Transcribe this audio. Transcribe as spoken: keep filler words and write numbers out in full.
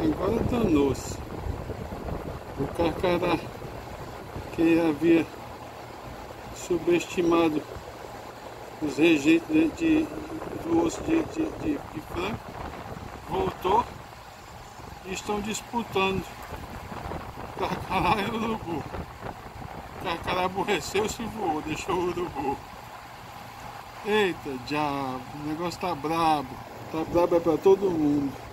Agora danou-se. O carcará que havia subestimado os rejeitos de, de, do osso de, de, de, de frango voltou e estão disputando carcará e urubu. O carcará aborreceu-se e voou, deixou o urubu. Eita diabo, o negócio tá brabo, tá brabo é pra todo mundo.